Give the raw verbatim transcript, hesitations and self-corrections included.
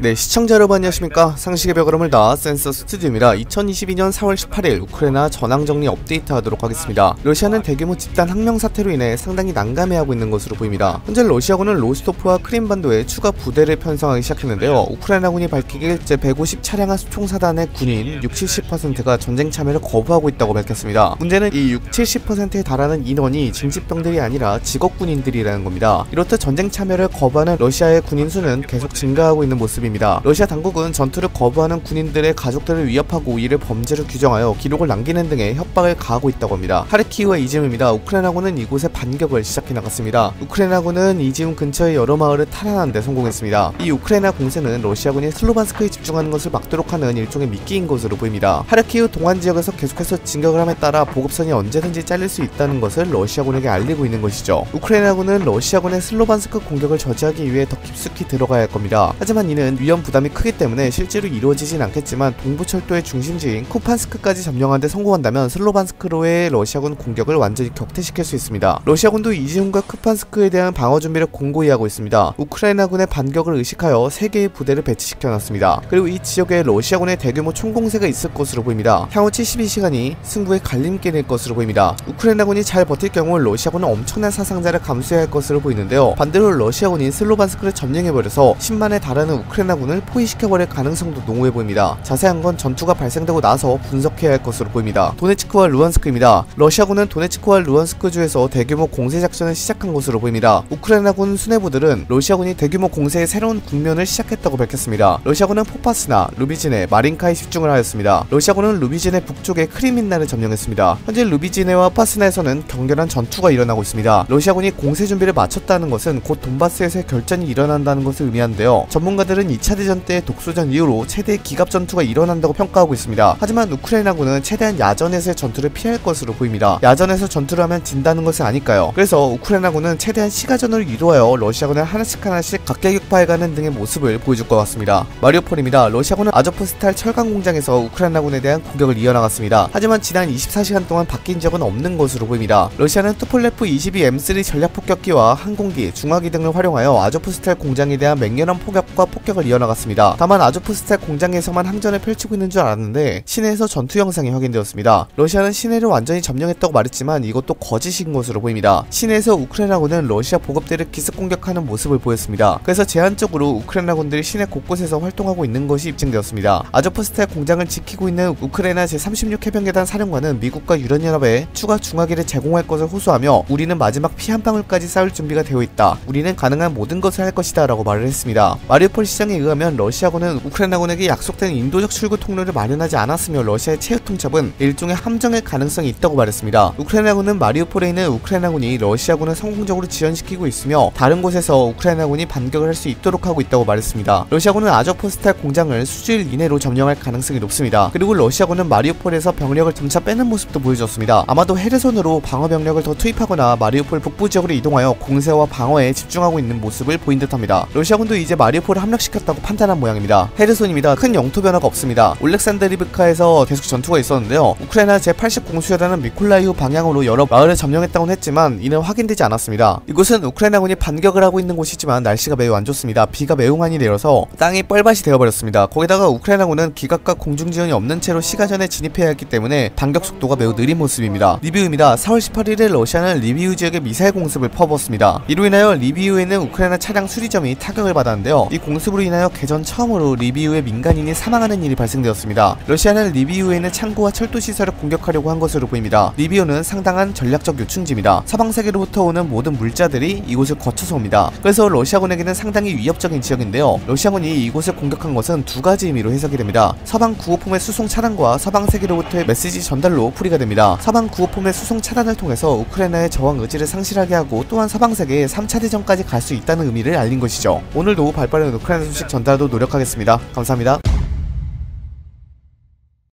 네, 시청자 여러분 안녕하십니까. 상식의 벽을 허물다 센서 스튜디오입니다. 이천이십이년 사월 십팔일 우크라이나 전황정리 업데이트 하도록 하겠습니다. 러시아는 대규모 집단 항명 사태로 인해 상당히 난감해하고 있는 것으로 보입니다. 현재 러시아군은 로스토프와 크림반도에 추가 부대를 편성하기 시작했는데요. 우크라이나군이 밝히길 제백오십 차량화 총사단의 군인 육십, 칠십 퍼센트가 전쟁 참여를 거부하고 있다고 밝혔습니다. 문제는 이 육, 칠십 퍼센트에 달하는 인원이 징집병들이 아니라 직업군인들이라는 겁니다. 이렇듯 전쟁 참여를 거부하는 러시아의 군인 수는 계속 증가하고 있는 모습입니다. 러시아 당국은 전투를 거부하는 군인들의 가족들을 위협하고 이를 범죄로 규정하여 기록을 남기는 등의 협박을 가하고 있다고 합니다. 하르키우와 이지움입니다. 우크라이나군은 이곳에 반격을 시작해 나갔습니다. 우크라이나군은 이지움 근처의 여러 마을을 탈환하는 데 성공했습니다. 이 우크라이나 공세는 러시아군이 슬로반스크에 집중하는 것을 막도록 하는 일종의 미끼인 것으로 보입니다. 하르키우 동안 지역에서 계속해서 진격을 함에 따라 보급선이 언제든지 잘릴 수 있다는 것을 러시아군에게 알리고 있는 것이죠. 우크라이나군은 러시아군의 슬로반스크 공격을 저지하기 위해 더 깊숙이 들어가야 할 겁니다. 하지만 이는 위험 부담이 크기 때문에 실제로 이루어지진 않겠지만 동부철도의 중심지인 쿠판스크까지 점령하는 데 성공한다면 슬로반스크로의 러시아군 공격을 완전히 격퇴시킬 수 있습니다. 러시아군도 이지움과 쿠판스크에 대한 방어 준비를 공고히 하고 있습니다. 우크라이나군의 반격을 의식하여 세 개의 부대를 배치시켜놨습니다. 그리고 이 지역에 러시아군의 대규모 총공세가 있을 것으로 보입니다. 향후 칠십이 시간이 승부의 갈림길일 것으로 보입니다. 우크라이나군이 잘 버틸 경우 러시아군은 엄청난 사상자를 감수해야 할 것으로 보이는데요. 반대로 러시아군이 슬로반스크를 점령해버려서 십만에 달하는 우크라이나 군을 포위시켜버릴 가능성도 농후해 보입니다. 자세한 건 전투가 발생되고 나서 분석해야 할 것으로 보입니다. 도네츠크와 루안스크입니다. 러시아군은 도네츠크와 루안스크주에서 대규모 공세 작전을 시작한 것으로 보입니다. 우크라이나군 수뇌부들은 러시아군이 대규모 공세의 새로운 국면을 시작했다고 밝혔습니다. 러시아군은 포파스나, 루비지네, 마린카에 집중을 하였습니다. 러시아군은 루비지네 북쪽의 크리민나를 점령했습니다. 현재 루비지네와 포파스나에서는 격렬한 전투가 일어나고 있습니다. 러시아군이 공세 준비를 마쳤다는 것은 곧 돈바스에서의 결전이 일어난다는 것을 의미하는데요. 전문가들은 이 차 대전 때의 독소전 이후로 최대의 기갑 전투가 일어난다고 평가하고 있습니다. 하지만 우크라이나군은 최대한 야전에서의 전투를 피할 것으로 보입니다. 야전에서 전투를 하면 진다는 것을 아니까요. 그래서 우크라이나군은 최대한 시가전을 이루하여 러시아군을 하나씩 하나씩 각계격파해가는 등의 모습을 보여줄 것 같습니다. 마리우폴입니다. 러시아군은 아조프스탈 철강 공장에서 우크라이나군에 대한 공격을 이어나갔습니다. 하지만 지난 이십사 시간 동안 바뀐 적은 없는 것으로 보입니다. 러시아는 투폴레프 이십이 엠 쓰리 전략폭격기와 항공기, 중화기 등을 활용하여 아조프스탈 공장에 대한 맹렬한 포격과 폭격을 이어나갔습니다. 다만 아조프스탈 공장에서만 항전을 펼치고 있는 줄 알았는데 시내에서 전투 영상이 확인되었습니다. 러시아는 시내를 완전히 점령했다고 말했지만 이것도 거짓인 것으로 보입니다. 시내에서 우크라이나군은 러시아 보급대를 기습 공격하는 모습을 보였습니다. 그래서 제한적으로 우크라이나군들이 시내 곳곳에서 활동하고 있는 것이 입증되었습니다. 아조프스탈 공장을 지키고 있는 우크라이나 제삼십육 해병계단 사령관은 미국과 유럽연합에 추가 중화기를 제공할 것을 호소하며 우리는 마지막 피 한 방울까지 싸울 준비가 되어 있다. 우리는 가능한 모든 것을 할 것이다 라고 말을 했습니다. 마리우폴 시장에 의하면 러시아군은 우크라이나군에게 약속된 인도적 출구 통로를 마련하지 않았으며 러시아의 최후 통첩은 일종의 함정일 가능성이 있다고 말했습니다. 우크라이나군은 마리우폴에 있는 우크라이나군이 러시아군을 성공적으로 지연시키고 있으며 다른 곳에서 우크라이나군이 반격을 할 수 있도록 하고 있다고 말했습니다. 러시아군은 아조프스탈 공장을 수주일 이내로 점령할 가능성이 높습니다. 그리고 러시아군은 마리우폴에서 병력을 점차 빼는 모습도 보여줬습니다. 아마도 헤르손으로 방어 병력을 더 투입하거나 마리우폴 북부 지역으로 이동하여 공세와 방어에 집중하고 있는 모습을 보인 듯합니다. 러시아군도 이제 마리우폴을 함락시켰다고 판단한 모양입니다. 헤르손입니다. 큰 영토 변화가 없습니다. 올렉산드리브카에서 계속 전투가 있었는데요. 우크라이나 제팔십 공수여단은 미콜라이우 방향으로 여러 마을을 점령했다고는 했지만 이는 확인되지 않았습니다. 이곳은 우크라이나군이 반격을 하고 있는 곳이지만 날씨가 매우 안 좋습니다. 비가 매우 많이 내려서 땅이 뻘밭이 되어버렸습니다. 거기다가 우크라이나군은 기갑과 공중지원이 없는 채로 시가전에 진입해야 했기 때문에 반격 속도가 매우 느린 모습입니다. 리비우입니다. 사월 십팔일에 러시아는 리비우 지역에 미사일 공습을 퍼부었습니다. 이로 인하여 리비우에 있는 우크라이나 차량 수리점이 타격을 받았는데요. 이 공습으로 인하여 개전 처음으로 리비우의 민간인이 사망하는 일이 발생되었습니다. 러시아는 리비우에 있는 창고와 철도 시설을 공격하려고 한 것으로 보입니다. 리비우는 상당한 전략적 요충지입니다. 서방세계로부터 오는 모든 물자들이 이곳을 거쳐서 옵니다. 그래서 러시아군에게는 상당히 위협적인 지역인데요. 러시아군이 이곳을 공격한 것은 두 가지 의미로 해석이 됩니다. 서방 구호품의 수송 차단과 서방세계로부터의 메시지 전달로 풀이가 됩니다. 서방 구호품의 수송 차단을 통해서 우크라이나의 저항 의지를 상실하게 하고 또한 서방세계의 삼 차 대전까지 갈 수 있다는 의미를 알린 것이죠. 오늘도 발빠른 우크라이나 소식 전달도 노력하겠습니다. 감사합니다.